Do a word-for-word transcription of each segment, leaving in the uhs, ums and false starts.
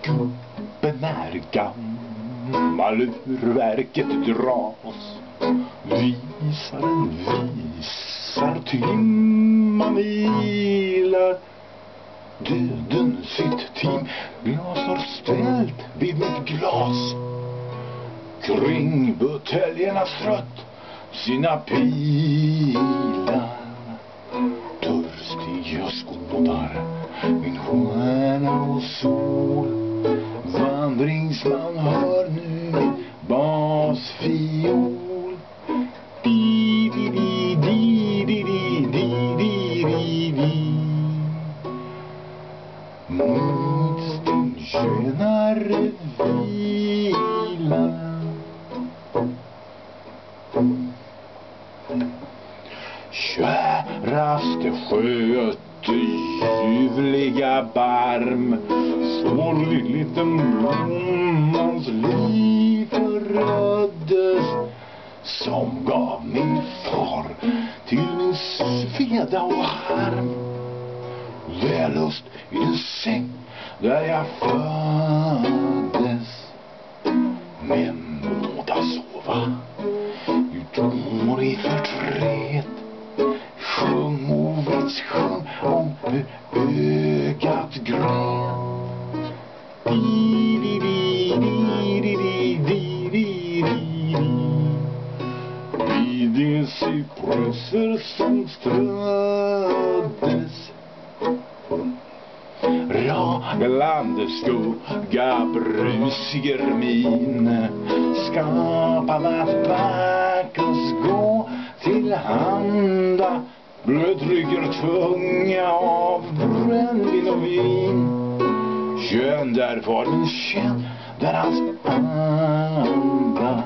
Gubben är gammal, urverket dras. Visaren visar, timman vilar. Döden sitt team glas har ställt vid mitt glas. Kring buteljerna strött sina pilar. Törstig jag skådar min stjärna och sol. Vandringsman, hör nu min basfiol. Di di di di di di di di di di. Mot stenkönar vila. Käraste sköte, ljuvliga barm. Sorgligt-liten blommans liv föröddes, som gav min far till min sveda och harm. Vällust i den säng där jag föddes. Men båda sova utgår i förtret. Sjung och vits sjung om hur ögat grät. Di di di di di di di di di. Vid de cypresser som ströddes. Raglande skugga brusiger min. Skapade att Bacchus gå till handa. Blödrygger tunga av brännvin och vin. Kön där var min kön, där hans anda.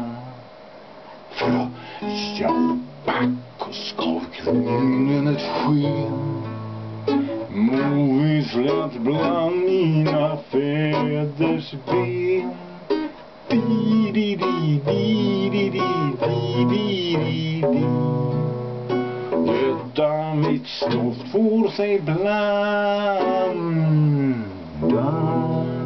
Fröja och Bacchus gav kronen ett sken. Movislätt bland mina fäders ben. Di di di di di di di di di di. Detta mitt stoft får sig blanda.